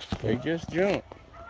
They just jumped.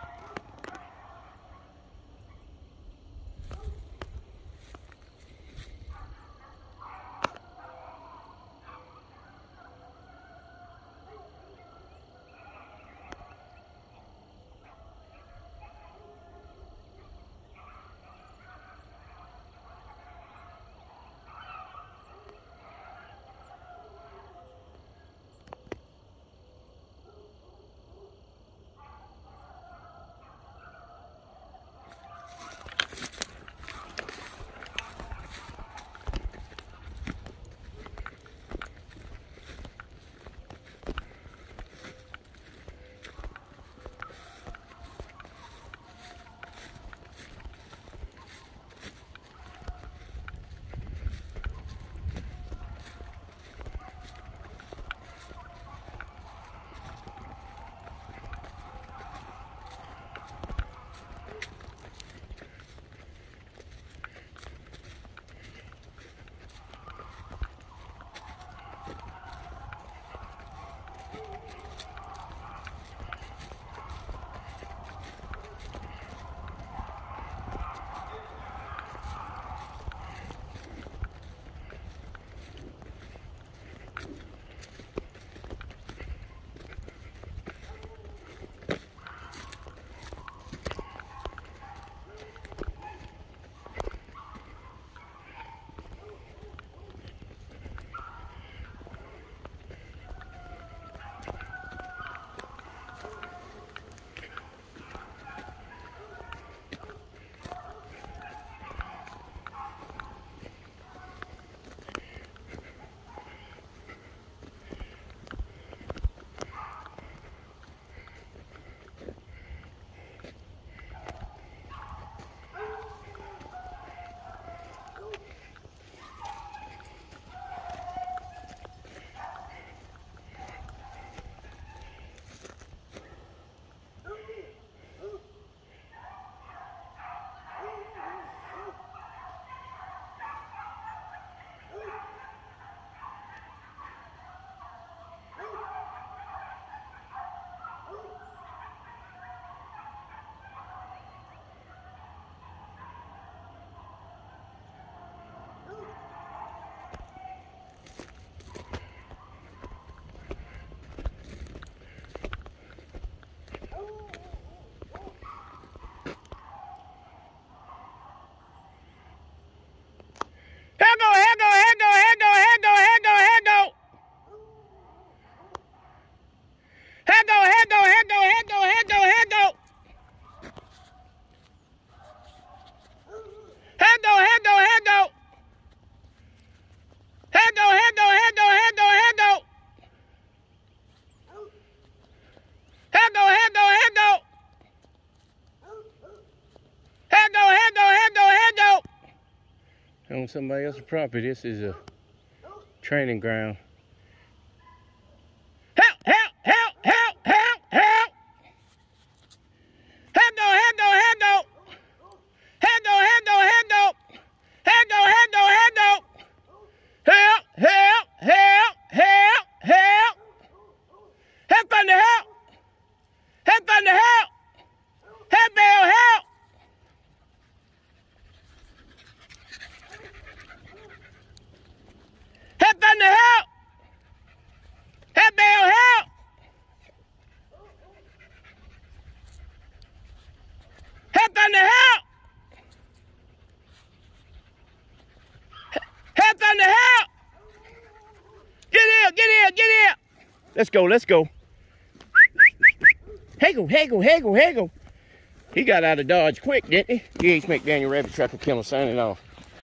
On somebody else's property. This is a training ground. Help! Help! Help! Help! Help! Help! Hendo! Hendo! Hendo! Hendo! Hendo! Hendo! Hendo! Hendo! Hendo! Help! Help! Help! Help! Help! Help on the help! Help on the help! Help! Help! Help! Help on the help! Help, Bill, help! Help on the help! Help on the help! Get here, get here, get here! Let's go, let's go. Haggle, haggle, haggle, haggle. He got out of Dodge quick, didn't he? DHMCDANIEL Rabbit Trucker Kennel signing off.